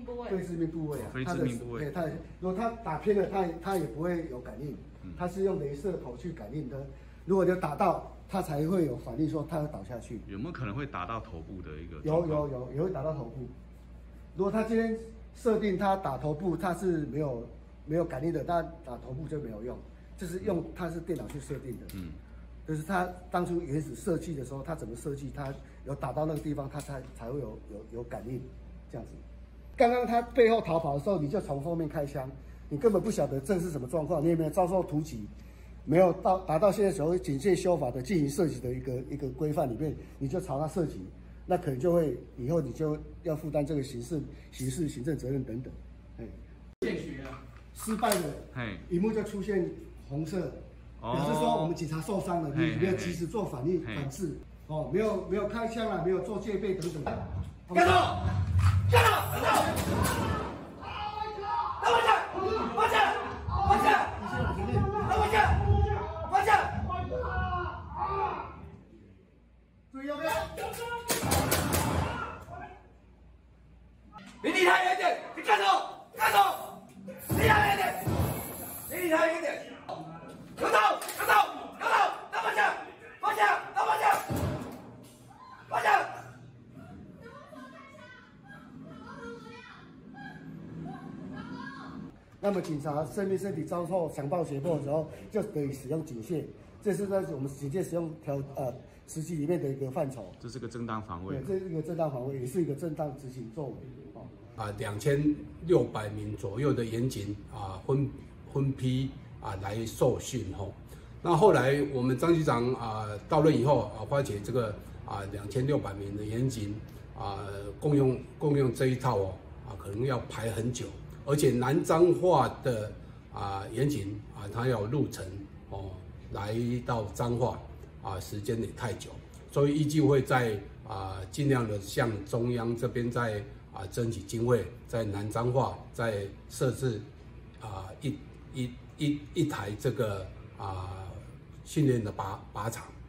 部位。 非致命部位啊， 非致命部位。 它如果它打偏了，它也不会有感应，它是用雷射头去感应的。如果有打到，它才会有反应，说它会倒下去。 有没有可能会打到头部的一个？ 有，也会打到头部。如果他今天设定他打头部，他是没有感应的，他打头部就没有用。这是用它是电脑去设定的，就是他当初原始设计的时候，他怎么设计，他有打到那个地方，他才会有感应，这样子。刚刚他背后逃跑的时候，你就从后面开枪，你根本不晓得这是什么状况，你也没有遭受突击，没有达到现在所谓警戒修法的进行射击的一个规范里面，你就朝他射击，那可能就会以后你就要负担这个刑事行政责任等等。 见血啊， 失败的，荧幕就出现红色，表示说我们警察受伤了，你没有及时做反制，没有开枪了，没有做戒备等等。干住！干住！干住！放下！放下！放下！放下！放下！注意右边！你离他远点！你干住！干住！离他远点！你离他远点！有刀！有刀！有刀！拿放下！放下！拿放下！放下！那么警察生命身体遭受强暴胁迫的时候，就可以使用警械，这是在我们警戒使用时期里面的一个范畴。 这是个正当防卫， 对，这是一个正当防卫，也是一个正当执行作为。 2600名左右的员警分批来受训吼。那后来我们张局长到任以后发觉这个2600名的员警共用这一套可能要排很久。而且南彰化的员警他要路程来到彰化时间也太久，所以依旧会在尽量的向中央这边在争取经费，在南彰化再设置一台这个训练的靶场。